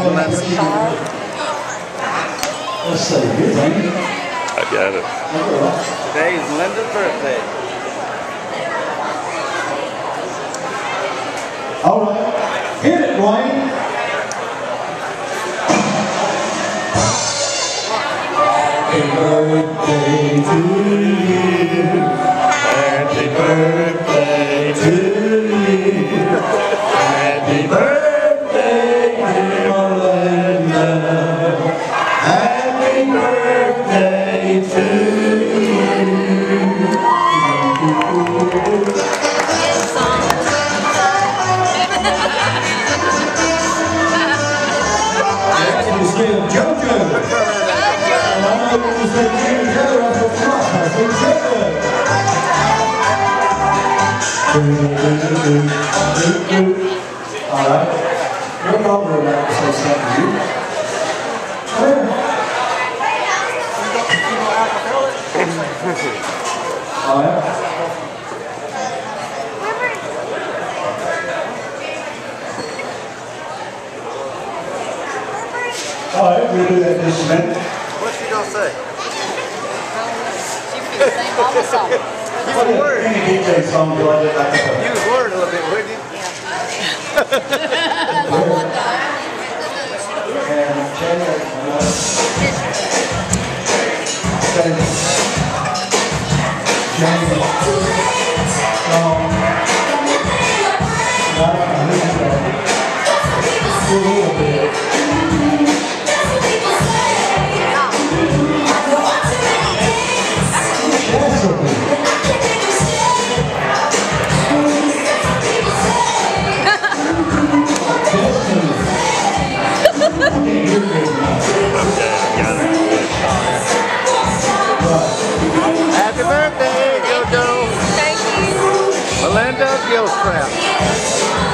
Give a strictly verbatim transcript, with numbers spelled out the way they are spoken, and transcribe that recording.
Let's see. Here's Amy. I got it. Today is Melinda's birthday. All right. Hit it, Wayne. Happy birthday to you. Happy birthday to you. Happy birthday, dear Melinda. Happy birthday to you. Next is Jojo. Jojo. Alright. No problem with that to say something to you. Alright. Alright, we'll do that in just a minute. What's she gonna say? She can sing all the songs. You was worried. Any D J song you like it like that? You was worried a little bit, wouldn't you? And Chandler, Jamie. Um, a little bit. Happy birthday, Jojo. Thank you. Melinda Gilstrap.